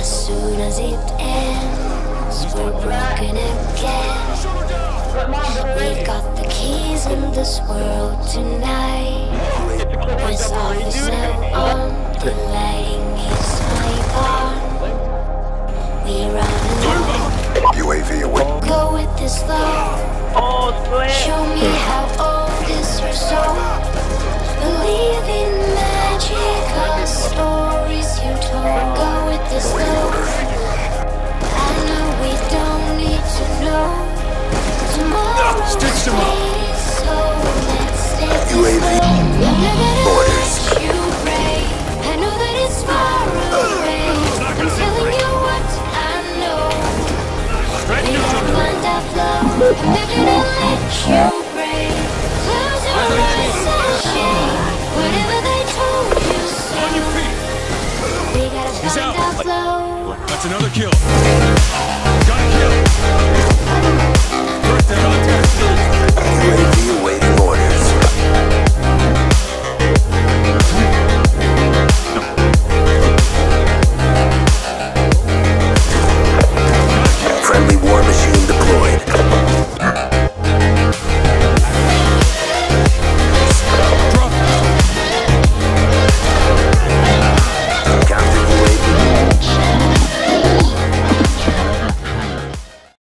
As soon as it ends, we're broken again. We've got the keys in this world tonight. This office now on, delaying his honey we run UAV away. Go with this love. Show me how old is your soul. Believe in magical stories you told. Go with this love. I know we don't need to know. Tomorrow's day, so let's stay UAV orders. you pray. I know that it's far away. I'm telling you what I know. We don't find our flow. I'm never gonna let you break. Close your eyes and shake. Whatever they told you so. We gotta find our flow. That's another kill.